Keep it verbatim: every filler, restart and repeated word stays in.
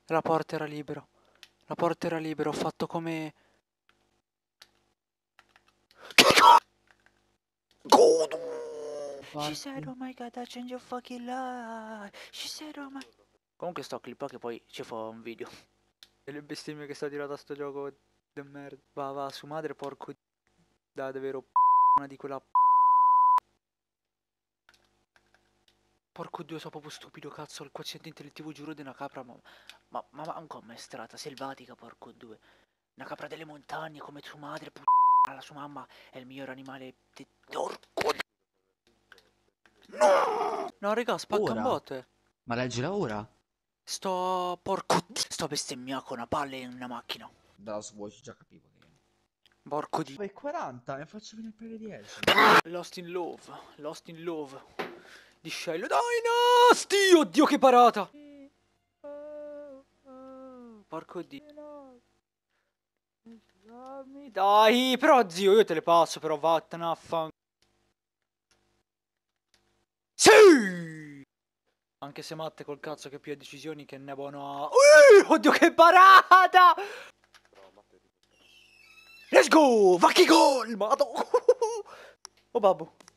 La porta era libera. La porta era libera, ho fatto come... She said, oh my god, I changed your fucking life. She said, oh my... Comunque sto clip che poi ci fa un video. Delle bestemmie che sta tirata a sto gioco de merda. Va, va, su madre, porco... Da, davvero... Una di quella... Porco dio, sono proprio stupido, cazzo, il quoziente intellettivo giuro di una capra, ma... Ma, ma manco ammaestrata, selvatica, porco due. Una capra delle montagne, come sua madre, p***a, la sua mamma è il miglior animale... De... Porco... No! No, raga, spacca un Ora? botte. Ma leggila ora? Sto... Porco... Sto bestemmiando con una palla in una macchina. Dalla Swatch già capivo che... Porco di... E quaranta, ne faccio venire per le dieci. Lost in Love, Lost in Love. Di Shello. Dai, Nasty! Oddio, che parata! Porco di... Dai, però zio, io te le passo, però vattene a fan... Sì! Anche se Matte col cazzo che più ha decisioni che ne buona... Uh, oddio, che parata! Let's go! Va che gol! Madò! Oh babbo.